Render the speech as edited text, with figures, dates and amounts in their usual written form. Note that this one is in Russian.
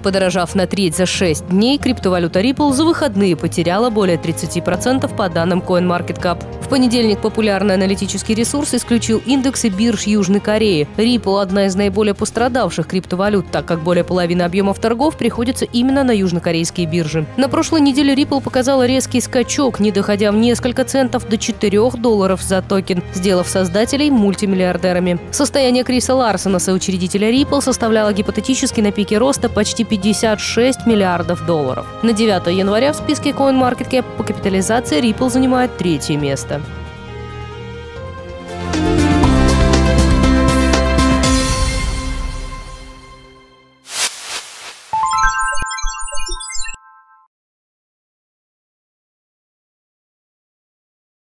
Подорожав на треть за 6 дней, криптовалюта Ripple за выходные потеряла более 30% по данным CoinMarketCap. В понедельник популярный аналитический ресурс исключил индексы бирж Южной Кореи. Ripple – одна из наиболее пострадавших криптовалют, так как более половины объемов торгов приходится именно на южнокорейские биржи. На прошлой неделе Ripple показала резкий скачок, не доходя в несколько центов до $4 за токен, сделав создателей мультимиллиардерами. Состояние Криса Ларсона, соучредителя Ripple, составляло гипотетически на пике роста почти $56 миллиардов. На 9 января в списке CoinMarketCap по капитализации Ripple занимает 3-е место.